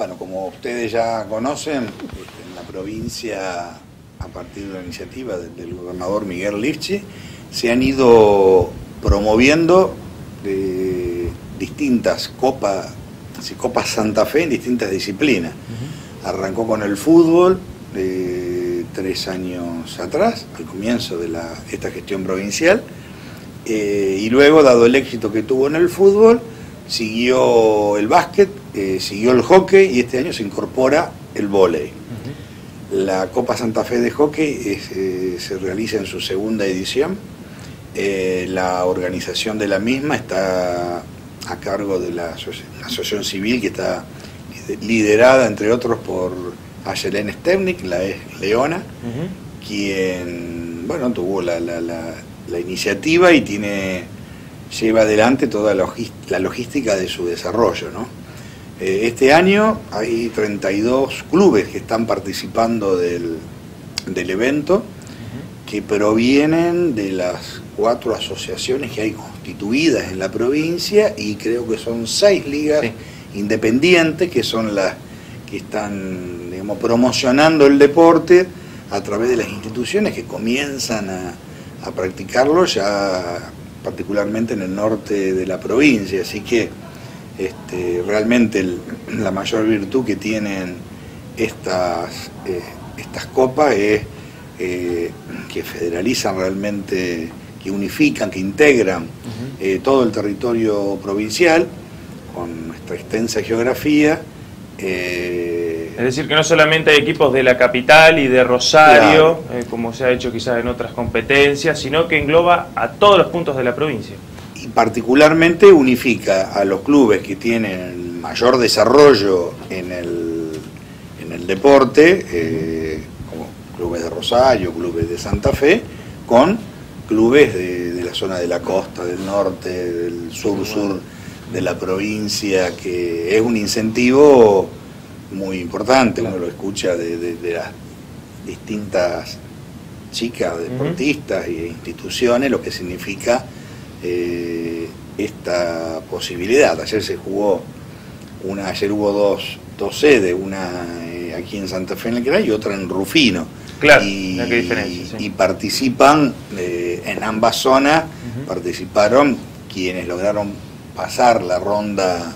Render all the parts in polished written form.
Bueno, como ustedes ya conocen, en la provincia, a partir de la iniciativa del gobernador Miguel Lifchi, se han ido promoviendo distintas copas Santa Fe en distintas disciplinas. Arrancó con el fútbol 3 años atrás, al comienzo de esta gestión provincial, y luego, dado el éxito que tuvo en el fútbol, siguió el básquet, siguió el hockey, y este año se incorpora el vóley. La Copa Santa Fe de hockey se realiza en su segunda edición. La organización de la misma está a cargo de la asociación civil, que está liderada, entre otros, por Ayelén Stepnik, la ex Leona, quien, bueno, tuvo la iniciativa y lleva adelante toda la logística de su desarrollo, ¿no? Este año hay 32 clubes que están participando del evento, que provienen de las 4 asociaciones que hay constituidas en la provincia, y creo que son 6 ligas independientes, que son las que están, digamos, promocionando el deporte a través de las instituciones que comienzan a practicarlo ya particularmente en el norte de la provincia. Así que realmente la mayor virtud que tienen estas copas es que federalizan realmente, que unifican, que integran todo el territorio provincial con nuestra extensa geografía. Es decir, que no solamente hay equipos de la capital y de Rosario, claro, como se ha hecho quizás en otras competencias, sino que engloba a todos los puntos de la provincia. Y particularmente unifica a los clubes que tienen el mayor desarrollo en el deporte, como clubes de Rosario, clubes de Santa Fe, con clubes de la zona de la costa, del norte, del sur de la provincia, que es un incentivo muy importante. Uno lo escucha de las distintas chicas deportistas e instituciones, lo que significa esta posibilidad. Ayer hubo dos sedes, una aquí en Santa Fe en el Cray y otra en Rufino. Claro, qué diferencia, y participan en ambas zonas, participaron quienes lograron pasar la ronda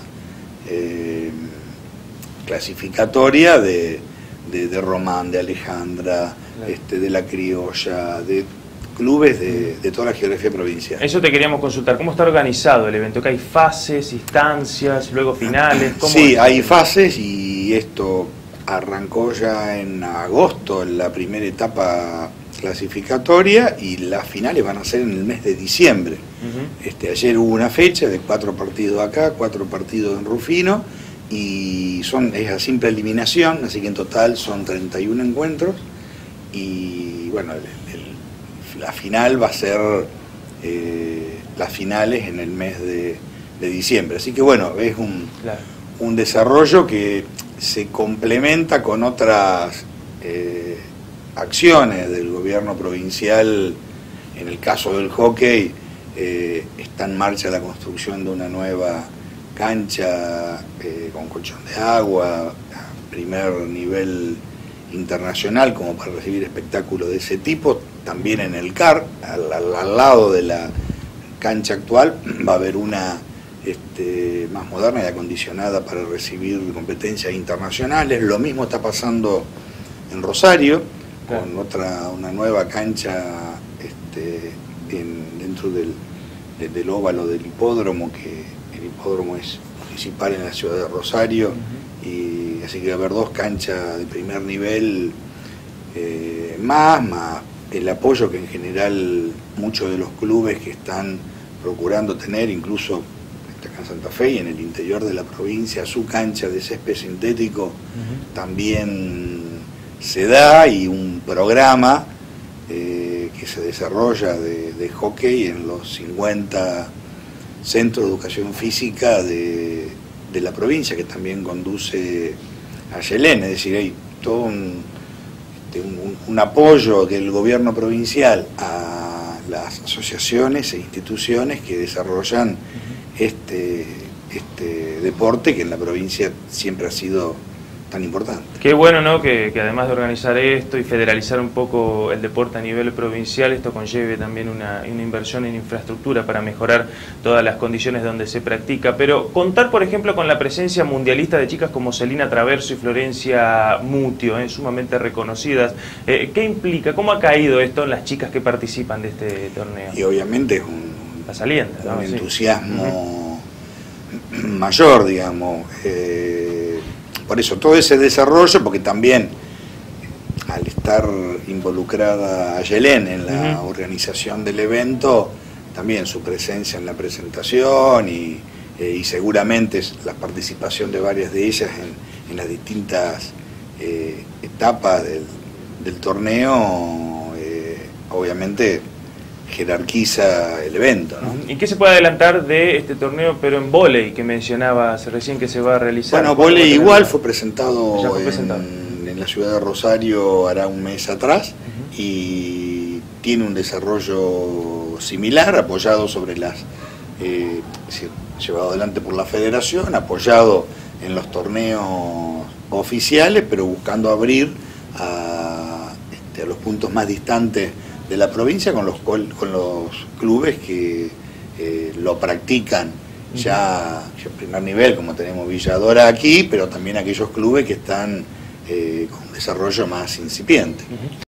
clasificatoria de Román, de Alejandra, de La Criolla, de clubes de toda la geografía provincial. Eso te queríamos consultar. ¿Cómo está organizado el evento? ¿Que hay fases, instancias, luego finales? Sí, hay fases, y esto arrancó ya en agosto, en la primera etapa clasificatoria, y las finales van a ser en el mes de diciembre. Ayer hubo una fecha de 4 partidos acá, 4 partidos en Rufino, y es a simple eliminación, así que en total son 31 encuentros, y bueno, la final va a ser las finales en el mes de diciembre. Así que bueno, es un desarrollo que se complementa con otras acciones del gobierno provincial. En el caso del hockey, está en marcha la construcción de una nueva cancha con colchón de agua, a primer nivel internacional, como para recibir espectáculos de ese tipo. También en el CAR, al lado de la cancha actual, va a haber una más moderna y acondicionada para recibir competencias internacionales. Lo mismo está pasando en Rosario, con una nueva cancha dentro del óvalo del hipódromo, que el hipódromo es municipal en la ciudad de Rosario, y así que va a haber 2 canchas de primer nivel, más el apoyo que en general muchos de los clubes que están procurando tener, incluso acá en Santa Fe y en el interior de la provincia, su cancha de césped sintético también se da, y un programa que se desarrolla de hockey en los 50 centros de educación física de la provincia, que también conduce Ayelén. Es decir, hay todo un apoyo del gobierno provincial a las asociaciones e instituciones que desarrollan este deporte, que en la provincia siempre ha sido tan importante. Qué bueno, ¿no? Que además de organizar esto y federalizar un poco el deporte a nivel provincial, esto conlleve también una inversión en infraestructura para mejorar todas las condiciones donde se practica. Pero contar, por ejemplo, con la presencia mundialista de chicas como Celina Traverso y Florencia Mutio, sumamente reconocidas, ¿qué implica? ¿Cómo ha caído esto en las chicas que participan de este torneo? Y obviamente es un entusiasmo mayor, digamos. Por eso, todo ese desarrollo, porque también al estar involucrada Ayelén en la organización del evento, también su presencia en la presentación y seguramente la participación de varias de ellas en las distintas etapas del torneo, obviamente jerarquiza el evento, ¿no? ¿Y qué se puede adelantar de este torneo, pero en vóley, que mencionabas recién que se va a realizar? Bueno, vóley igual fue presentado, en la ciudad de Rosario hará un mes atrás, y tiene un desarrollo similar, apoyado sobre llevado adelante por la federación, apoyado en los torneos oficiales, pero buscando abrir a los puntos más distantes de la provincia con los clubes que lo practican ya en primer nivel, como tenemos Villadora aquí, pero también aquellos clubes que están con un desarrollo más incipiente.